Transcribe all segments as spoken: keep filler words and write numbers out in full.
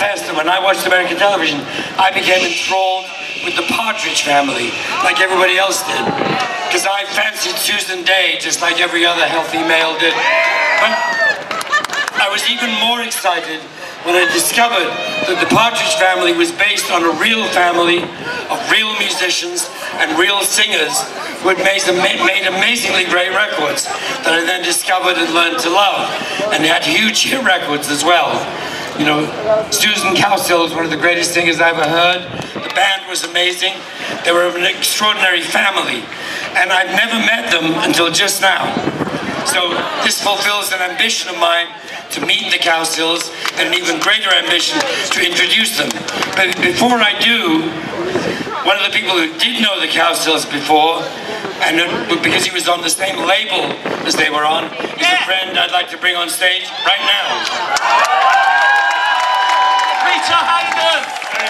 confess that when I watched American television, I became enthralled with the Partridge Family, like everybody else did. Because I fancied Susan Day, just like every other healthy male did. But I was even more excited when I discovered that the Partridge Family was based on a real family of real musicians and real singers who had made, made amazingly great records that I then discovered and learned to love. And they had huge hit records as well. You know, Susan Cowsills, one of the greatest singers I ever heard. The band was amazing. They were an extraordinary family. And I've never met them until just now. So this fulfills an ambition of mine to meet the Cowsills, and an even greater ambition to introduce them. But before I do, one of the people who did know the Cowsills before, and because he was on the same label as they were on, is a friend I'd like to bring on stage right now. Peter, how you doing?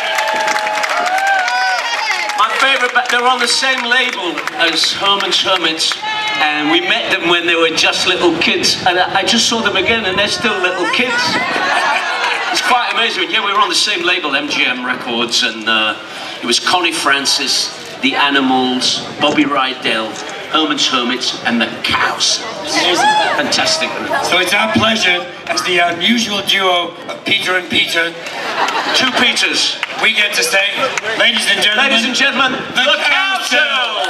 My favourite, but they're on the same label as Herman's Hermits. And we met them when they were just little kids, and I, I just saw them again, and they're still little kids. It's quite amazing. Yeah, we were on the same label, M G M Records, and uh, it was Connie Francis, The Animals, Bobby Rydell, Herman's Hermits, and the Cowsills. Fantastic. So it's our pleasure, as the unusual duo of Peter and Peter, two Peters, we get to say, ladies and gentlemen, ladies and gentlemen, the, the Cowsills.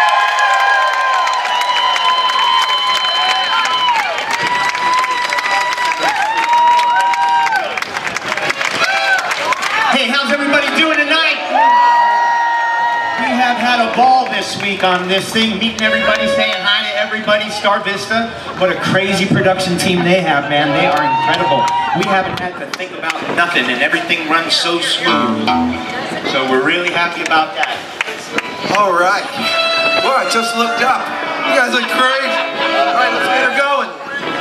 Hey, how's everybody doing tonight? We have had a ball this week on this thing, meeting everybody, saying hi to everybody. Star Vista, what a crazy production team they have, man. They are incredible. We haven't had to think about nothing, and everything runs so smooth. So we're really happy about that. All right. Well, I just looked up. You guys look great. All right, let's get her going.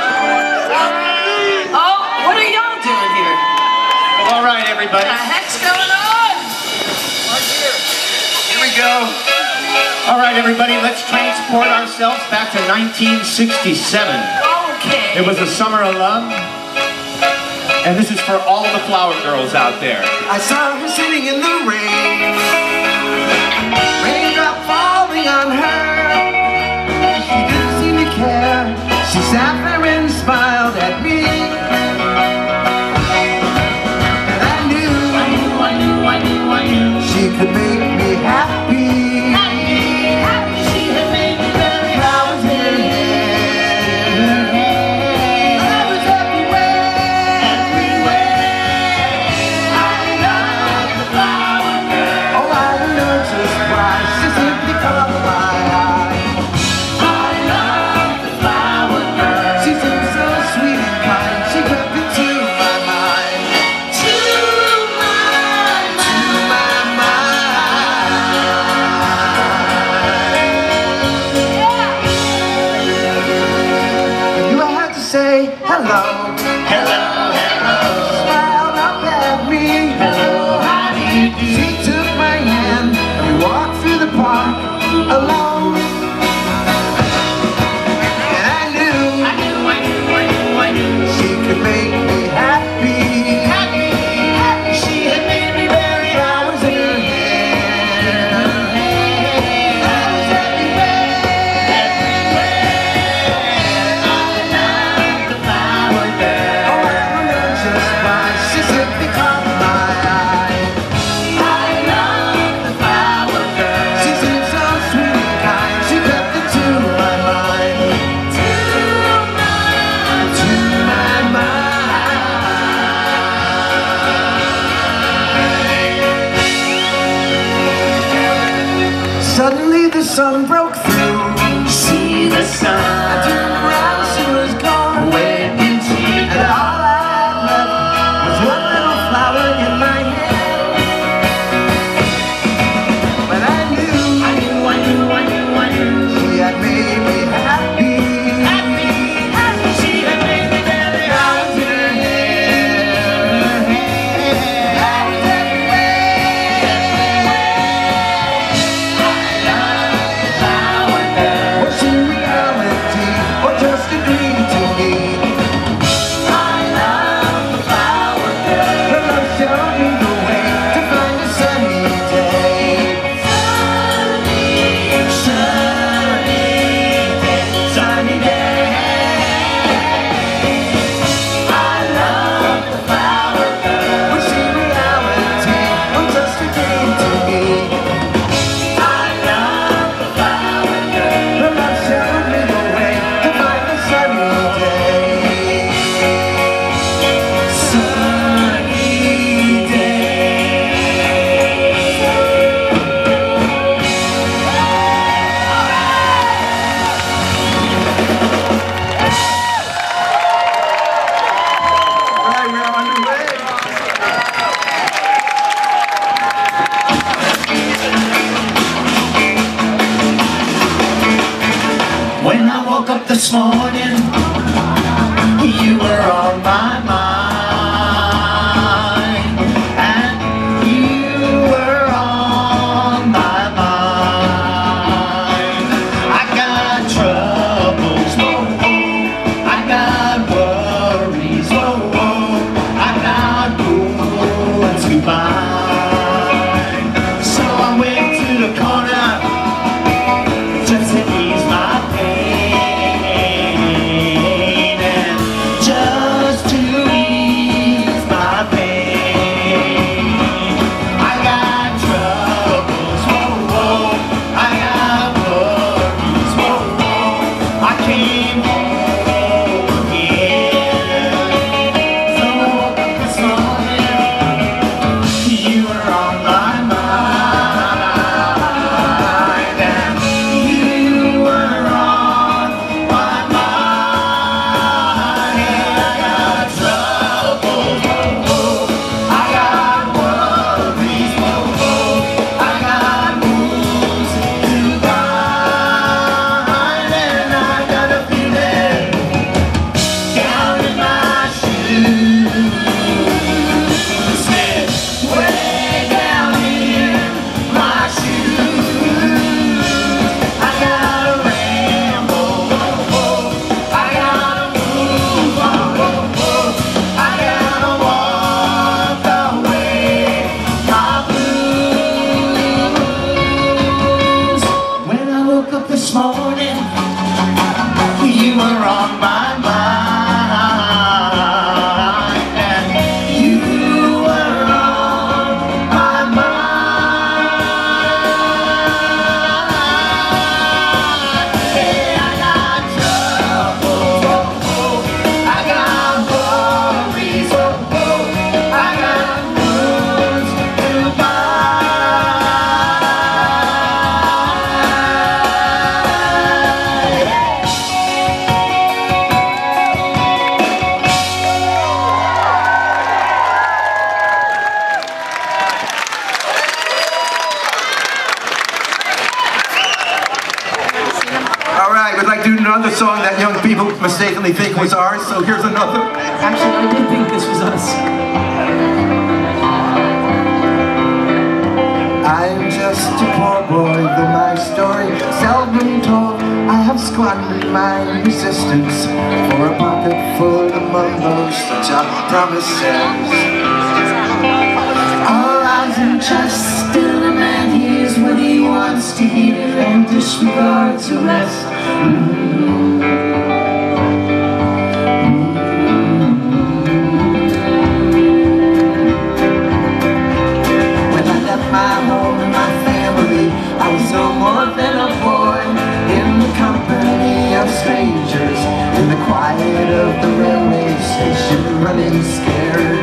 Oh, what are y'all doing here? All right, everybody. What the heck's going on? Right here. Here we go. All right, everybody, let's transport ourselves back to nineteen sixty-seven. Okay. It was a summer of love, and this is for all the flower girls out there. I saw her sitting in the rain, raindrop falling on her. She didn't seem to care. She sat there and smiled at me. She could make me happy. Happy, happy. She had made me very Flowers in her hair. Flowers everywhere. Everywhere. I love the flower girl. Oh, I don't know just why. She simply caught my eye. I love the flower girl. She seems so sweet and kind. She kept it to my mind. To my mind. Say hello, hello, hello. Smiled up at me. Hello, how do you do? She took my hand and we walked through the park alone. And I knew, I knew, I knew, I knew, I knew she could make me happy, happy, happy. She had made me very flowers in her hair, flowers everywhere, everywhere. She simply caught my eye. I love the flower girl. She seemed so sweet and kind. She kept it to my mind. To my, to my mind. Suddenly the sun broke through. See the sun. I turned around, she was gone. Where did she go? And all I left was one little flower in my hand. But I knew, I knew, I knew, I knew, I knew she had made me happy, happy, happy. She had made me very flowers in her hair, her hair, flowers everywhere. I love the flowers. this morning, you were on my mind, and you were on my mind. I got troubles, whoa, whoa. I got worries, whoa, whoa. I got goods goodbye. So I went to the corner just to ease my pain, and just to ease my pain. I got troubles, whoa, whoa. I got worries, whoa, whoa. I came home again. So I woke up this morning, you were on my mind, and you were on my mind. I got troubles, whoa, whoa. I got worries, whoa, whoa. I got wounds to bind, and I got a feeling down in my shoes. Said, way down in my shoes. I gotta ramble, whoa, whoa. I gotta move, whoa, whoa, whoa. I gotta walk away my blues. When I woke up this morning, you were on my mind, and you were on my mind. Hey, I got trouble, whoa, whoa. I got worries, whoa, whoa. I got wounds to bind. All right, we'd like to do another song that young people mistakenly think was ours, so here's another. Actually, I did think this was us. I'm just a poor boy, though my story seldom told. I have squandered my resistance for a pocket full of mumbo such promises. All eyes and chest, still a man hears what he wants to hear and disregards the rest. When I left my home and my family, I was no more than a boy in the company of strangers, in the quiet of the railway station, running scared.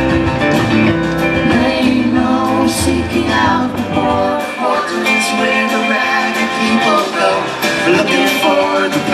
There ain't no seeking out the poor quarters where the ragged people go, looking for the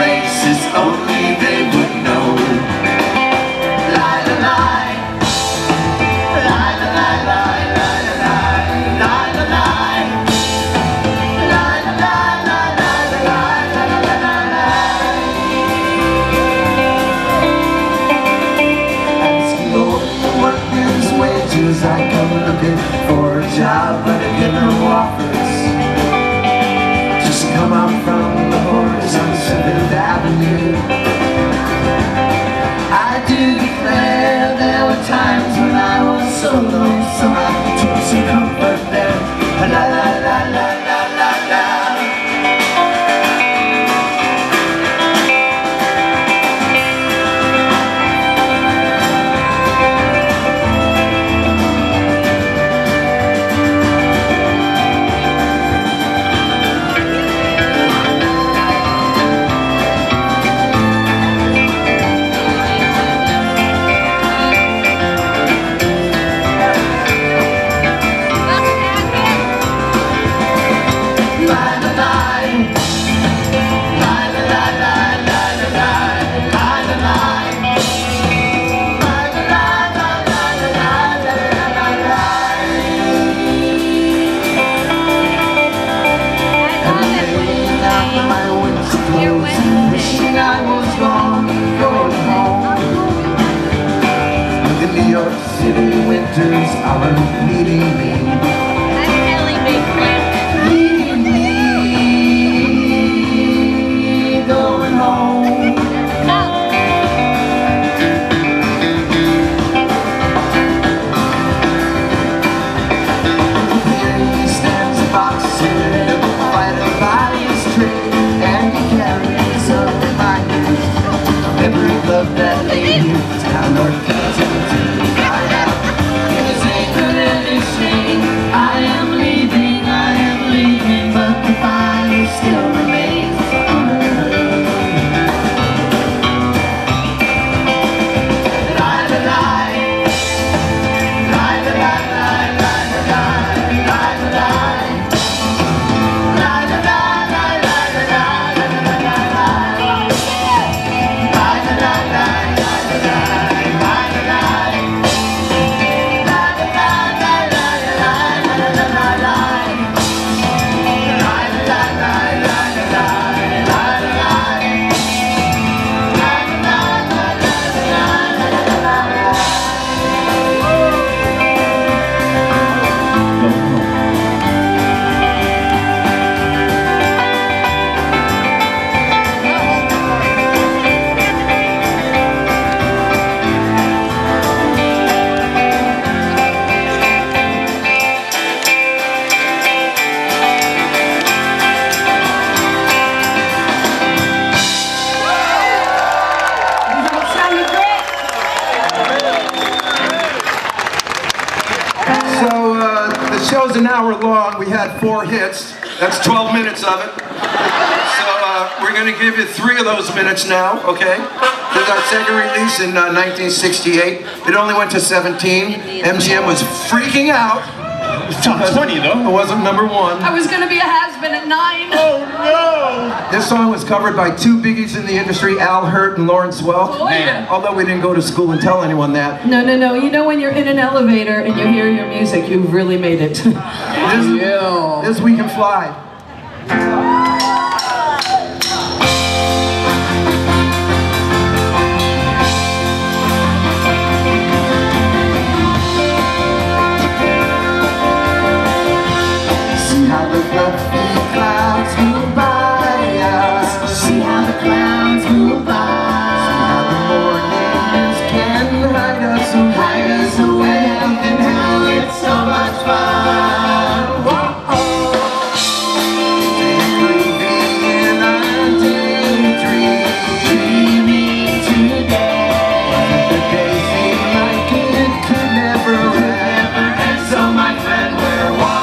flower leading me, leading me, going home. Here he stands a boxer, fighter by his trade, and he carries up reminders of every love that laid you down or cut into the fire. His anger and his shame. I am leaving, I am leaving, but the fire still remains unheard. La la la, la la la la la la la la la la la la la la So uh, the show's an hour long. We had four hits. That's twelve minutes of it. So uh, we're going to give you three of those minutes now, okay? This is our second release in uh, nineteen sixty-eight. It only went to seventeen. M G M was freaking out. Top twenty though. It wasn't number one. I was gonna be a has-been at nine. Oh no! This song was covered by two biggies in the industry, Al Hurt and Lawrence Welk. Oh, yeah. Although we didn't go to school and tell anyone that. No, no, no. You know when you're in an elevator and you hear your music, you've really made it. This, this We Can Fly. See how the fluffy clouds move by us. See how the clouds move by. See how the mornings can hide us away. Hide us away, and how it's so much fun. Whoa, oh. Groovy in our daydream. Dreaming today. The day seemed like it could never end. And so my friend, we're one.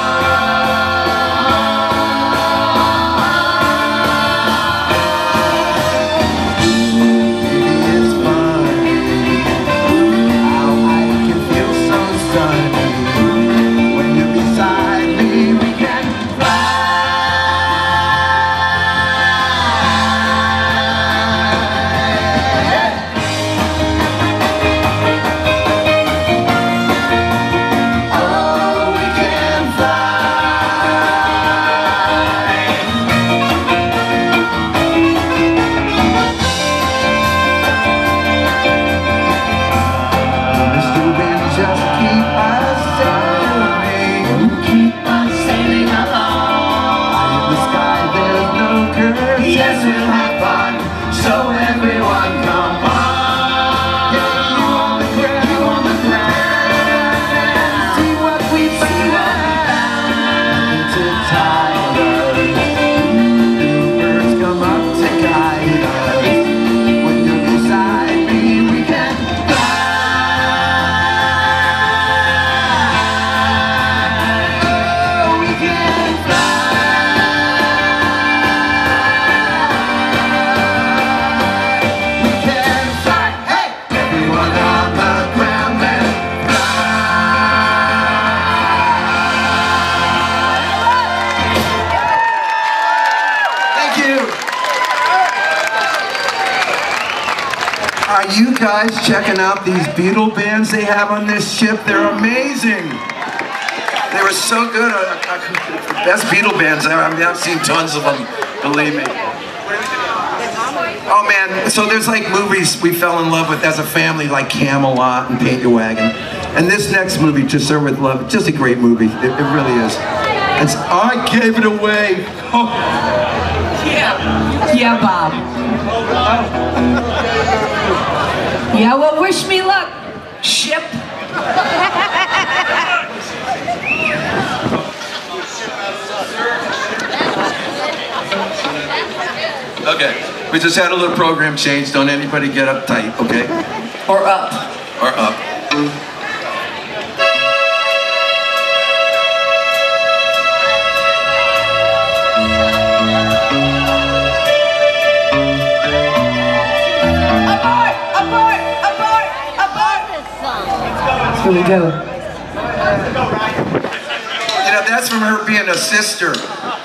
Are you guys checking out these Beatle bands they have on this ship? They're amazing. They were so good. Uh, uh, the best Beatle bands ever. I mean, I've seen tons of them, believe me. Oh man, so there's like movies we fell in love with as a family, like Camelot and Paint Your Wagon. And this next movie, To Serve With Love, just a great movie. It, it really is. It's, I gave it away. Oh. Yeah. Yeah, Bob. Yeah, well, wish me luck, ship. Okay, we just had a little program change. Don't anybody get uptight, okay? Or up. Or up. Abort! Abort! Abort! Abort! Here we go. You know, that's from her being a sister.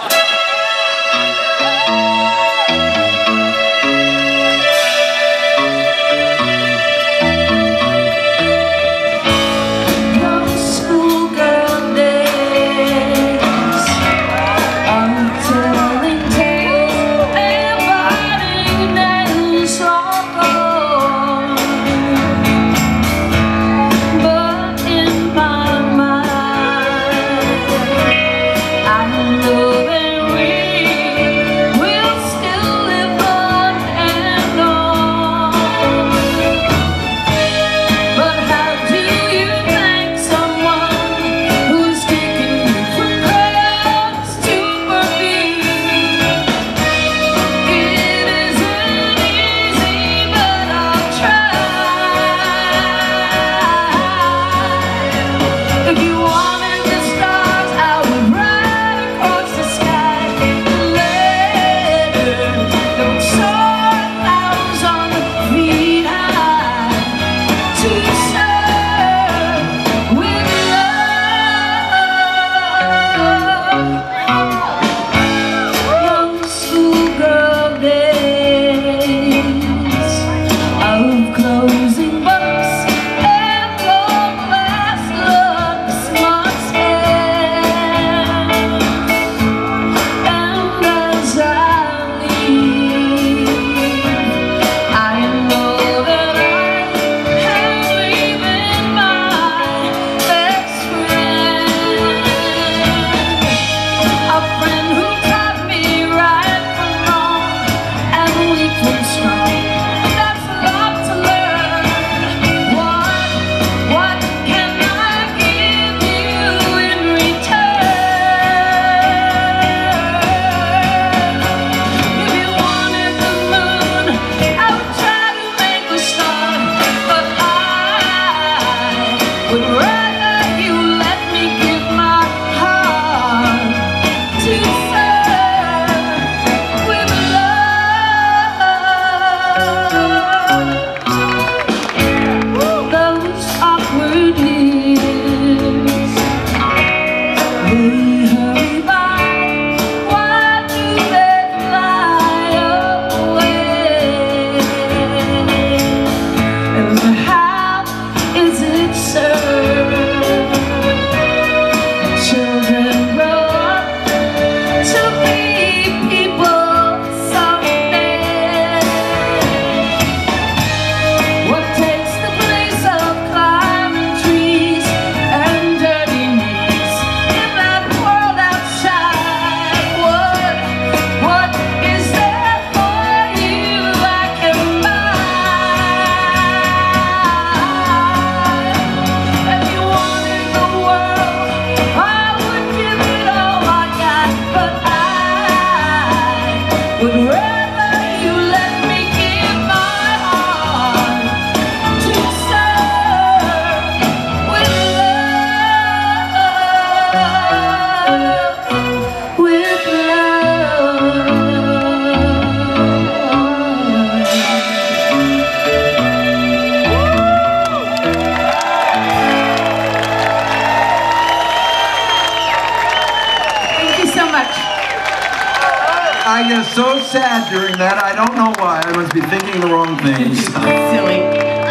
I get so sad during that. I don't know why. I must be thinking the wrong things. Silly.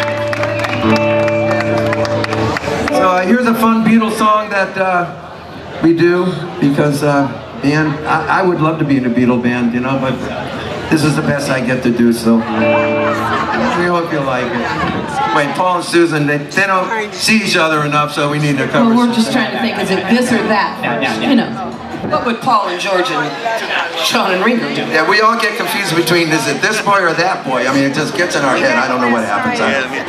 So uh, here's a fun Beatles song that uh, we do because, uh, man, I, I would love to be in a Beatle band, you know, but this is the best I get to do, so we hope you like it. anyway, Paul and Susan, they, they don't see each other enough, so we need to cover. Well, we're just trying to think, is it this or that? You know. What would Paul and George and Sean and Ringo do? Yeah, we all get confused between, is it this boy or that boy? I mean, it just gets in our head. I don't know what happens.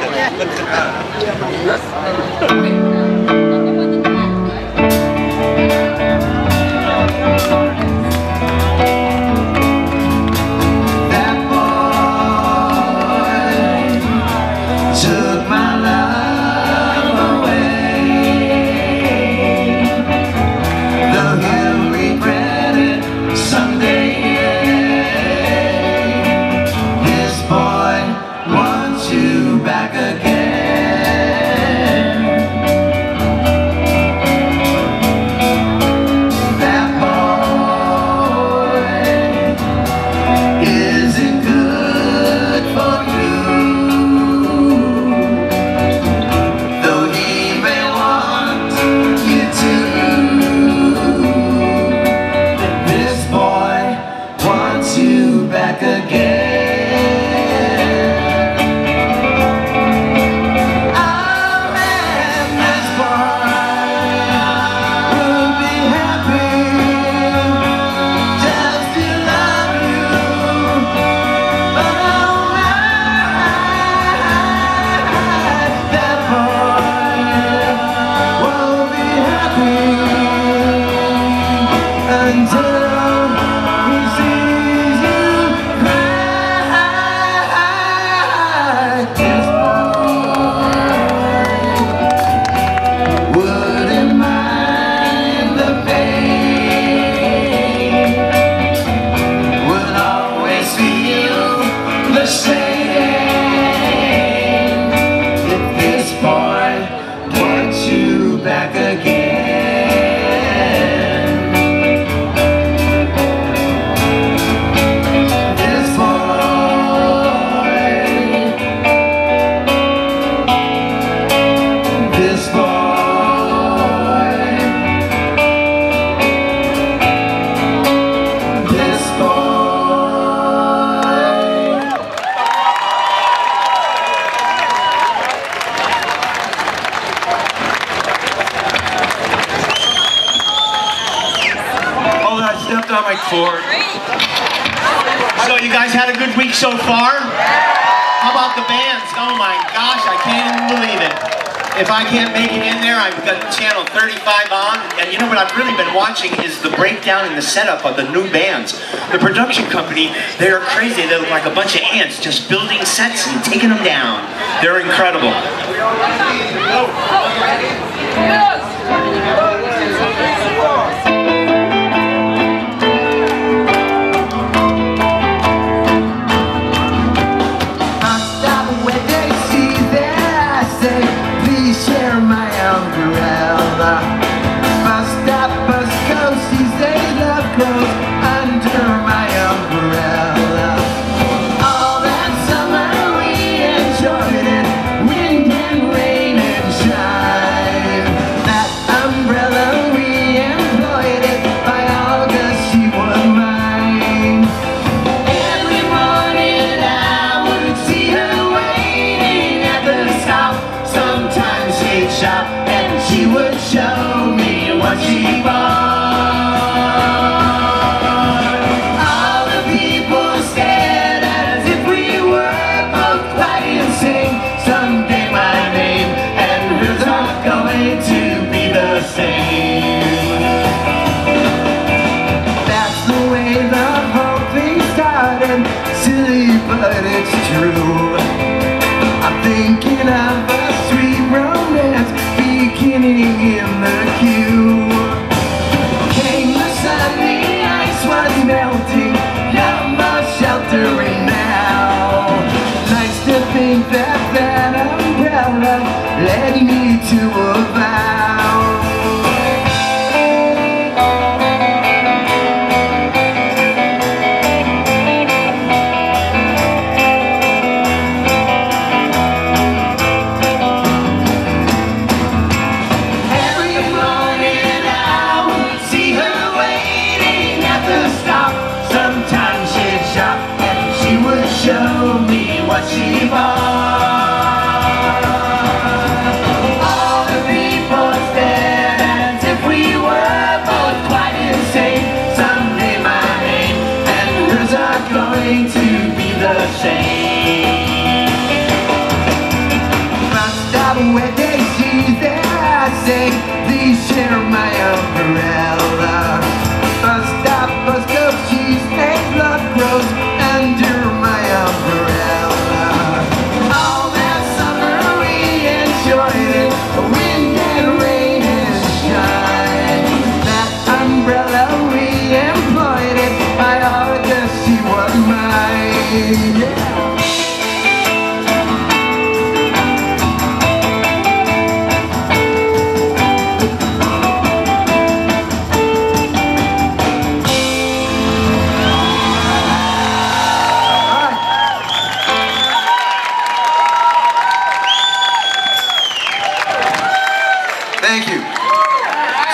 On my cord. So you guys had a good week so far? How about the bands? Oh my gosh, I can't even believe it. If I can't make it in there, I've got channel thirty-five on, and you know what I've really been watching is the breakdown and the setup of the new bands. The production company, they're crazy. They look like a bunch of ants just building sets and taking them down. They're incredible. And she would show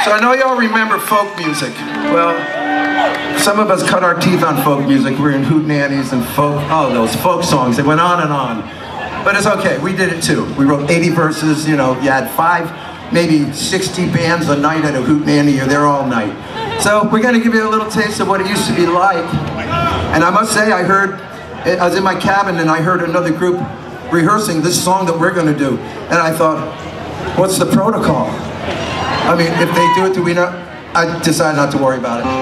So I know y'all remember folk music. Well, some of us cut our teeth on folk music. We're in hootenannies and folk, oh, those folk songs. They went on and on. But it's okay, we did it too. We wrote eighty verses, you know, you had five, maybe sixty bands a night at a hootenanny, you're there all night. So we're gonna give you a little taste of what it used to be like. And I must say, I heard, I was in my cabin and I heard another group rehearsing this song that we're gonna do. And I thought, what's the protocol? I mean, if they do it, do we not? I decided not to worry about it.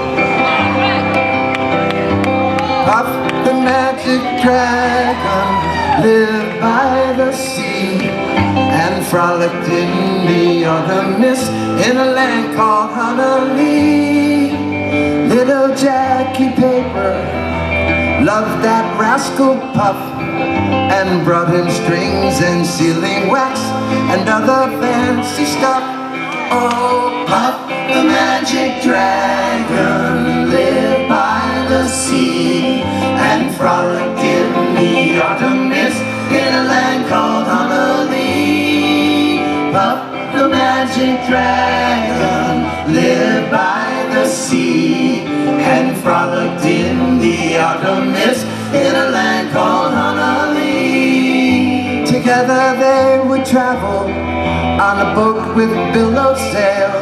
Puff the magic dragon lived by the sea and frolicked in the autumn mist in a land called Honolulu. Little Jackie Paper loved that rascal Puff and brought him strings and sealing wax and other fancy stuff. Oh, Puff the magic dragon lived by the sea and frolicked in the autumn mist in a land called Honolulu. Puff the magic dragon lived by the sea and frolicked in the autumn mist in a land called Honolulu. Together they would travel on a boat with billow sail.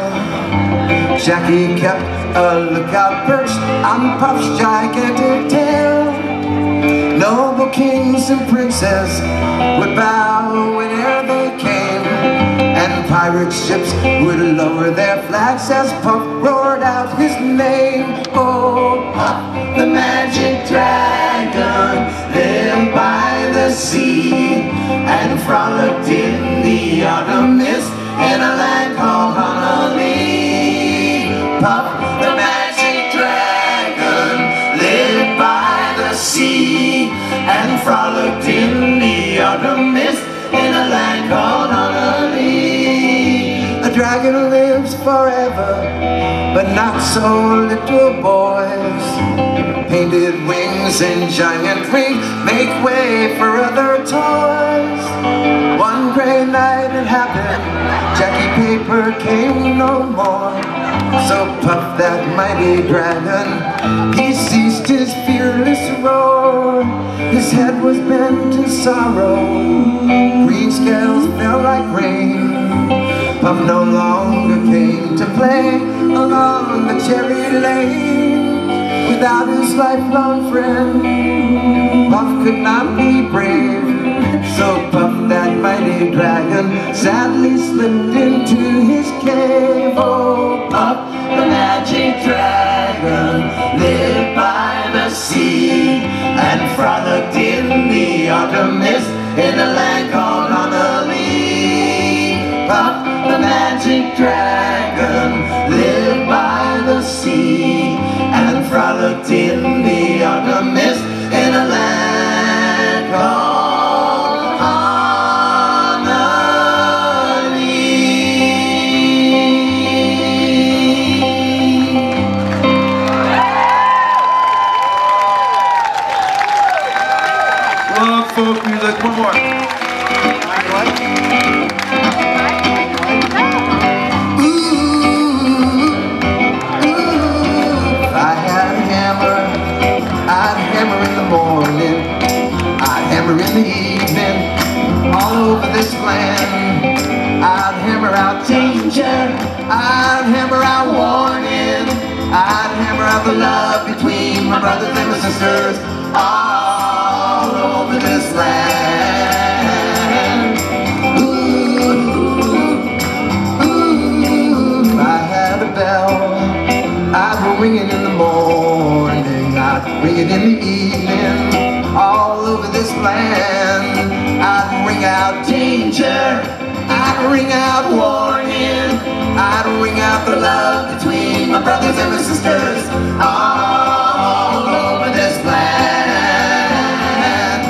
Jackie kept a lookout perched on Puff's gigantic tail. Noble kings and princes would bow whenever they came, and pirate ships would lower their flags as Puff roared out his name. Oh, Puff the magic dragon lived by the sea and frolicked in the autumn mist in a land called Honolulu. Puff the magic dragon lived by the sea and frolicked in the autumn mist in a land called Honolulu. A dragon lives forever, but not so little boys. Painted wings and giant rings make way for other toys. One gray night it happened, Jackie Paper came no more. So Puff that mighty dragon, he ceased his fearless roar. His head was bent in sorrow, green scales fell like rain. Puff no longer came to play along the cherry lane. Without his lifelong friend, Puff could not be brave. So Puff that mighty dragon sadly slipped into his cave. Oh, Puff the magic dragon lived by the sea and frolicked in the autumn mist in a land called Honolulu. Puff the magic dragon lived by the sea and frolicked in the autumn mist in a land called Honolulu. Love folk music. One more. In the evening, all over this land, I'd hammer out danger, I'd hammer out warning, I'd hammer out the love between my brothers and my sisters, all over this land. Ooh, ooh, if I had a bell, I'd ring it in the morning, I'd ring it in the evening. All over this land, I'd ring out danger, I'd ring out warning, I'd ring out the love between my brothers and my sisters, all over this land.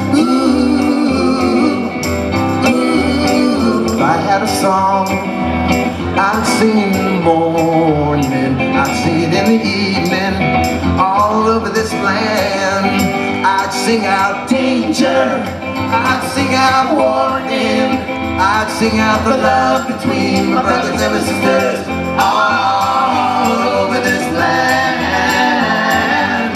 Ooh, ooh, if I had a song, I'd sing it in the morning, I'd sing it in the evening, all over this land. I'd sing out danger, I'd sing out warning, I'd sing out the love between my brothers and my sisters, all over this land.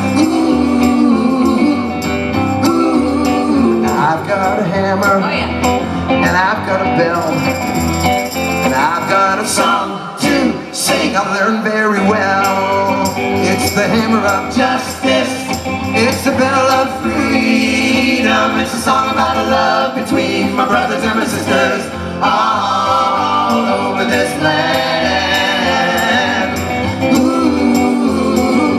Ooh, ooh, I've got a hammer, Oh, yeah. and I've got a bell, and I've got a song to sing. I learned very well. It's the hammer of justice, it's the bell of freedom. It's a song about a love between my brothers and my sisters all over this land. Ooh,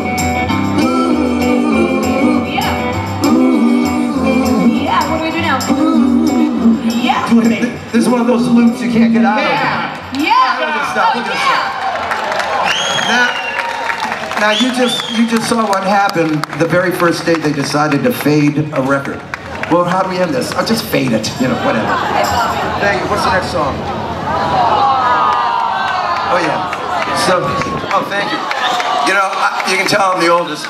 ooh, Yeah. ooh. Yeah, what do we do now? Ooh. Yeah. This is one of those loops you can't get out of. Yeah. Look at this stuff, Oh, look at this yeah. Now, now you just you just saw what happened the very first day they decided to fade a record. Well, how do we end this? I'll just fade it, you know, whatever. Thank you. What's the next song? Oh yeah. So, oh, thank you. You know, I, you can tell I'm the oldest.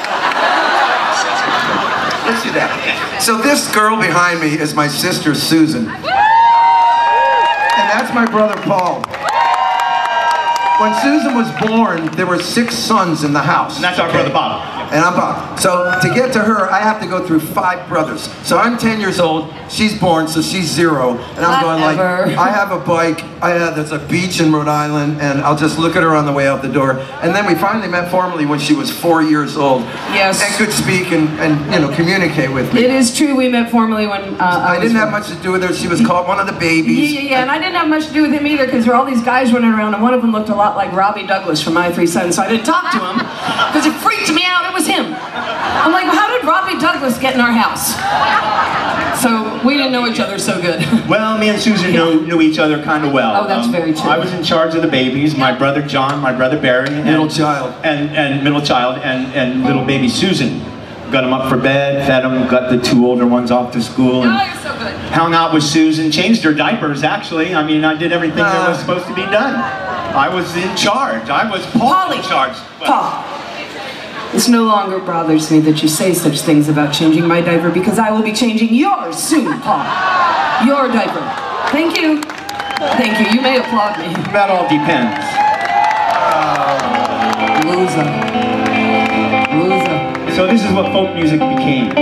Let's do that. So this girl behind me is my sister Susan, and that's my brother Paul. When Susan was born, there were six sons in the house. And that's our brother Bob. And I'm Bob. So to get to her, I have to go through five brothers. So I'm ten years old, she's born, so she's zero. And I'm going like, Whatever. I have a bike, I have, there's a beach in Rhode Island, and I'll just look at her on the way out the door. And then we finally met formally when she was four years old. Yes. And could speak and, and you know, communicate with me. It is true, we met formally when uh, I was didn't have much to do with her, she was called one of the Yeah, babies. yeah, yeah, and I didn't have much to do with him either because there were all these guys running around and one of them looked a lot like Robbie Douglas from My Three Sons, so I didn't talk to him because it freaked me out, it was him. I'm like, well, how did Robbie Douglas get in our house? So we didn't know each other so good. Well, me and Susan knew, knew each other kind of well. Oh, that's very true. I was in charge of the babies, my brother John, my brother Barry. And, Middle child. And, and middle child, and, and little baby Susan. Got them up for bed, fed them, got the two older ones off to school. And Oh, you're so good. hung out with Susan, changed her diapers actually. I mean, I did everything that was Uh. supposed to be done. I was in charge. I was Paul Polly. in charge. Paul, this no longer bothers me that you say such things about changing my diaper because I will be changing yours soon, Paul. Your diaper. Thank you. Thank you. You may applaud me. That all depends. Loser. Loser. So this is what folk music became.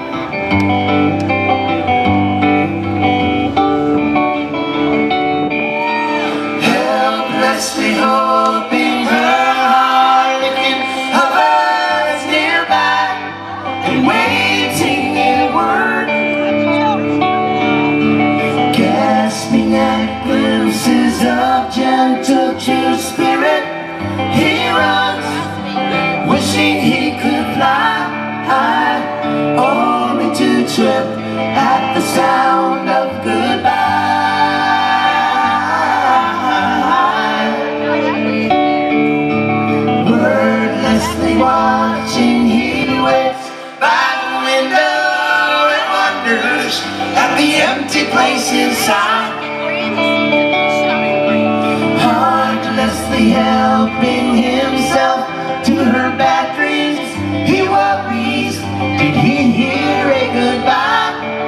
Helplessly hoping her heart can hovers nearby and waiting in word, gasping at glimpses of gentle true spirit. He runs, wishing he could fly high, only to trip at the sound of goodbye. Wordlessly watching, he waits by the window and wonders at the empty place inside. Heartlessly helping himself to her bad dreams, he worries, did he hear a goodbye?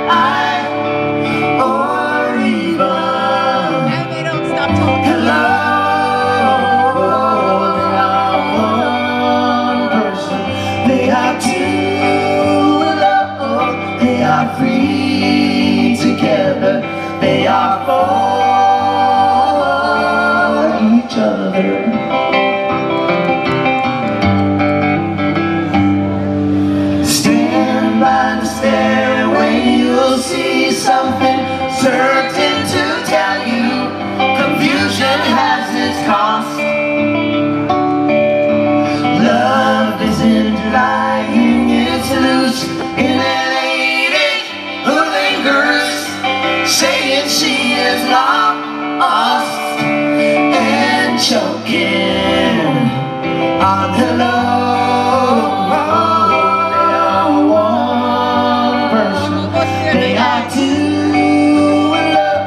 Or even hello? They are one person, they are two alone, they are free together, they are for each other. Stand by the stairway, you'll see something certain to tell you. Confusion has its cost. Love isn't lying, it's loose in an lady who lingers, saying she is lost and choking on hello. They are two in love,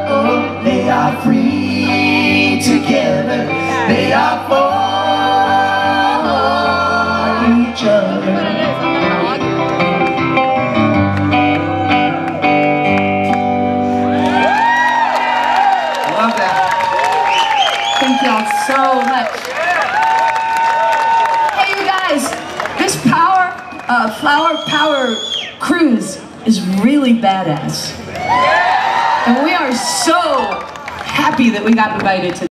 Hey, you guys, this power, uh, Flower Power cruise is really badass. And we are so happy that we got invited to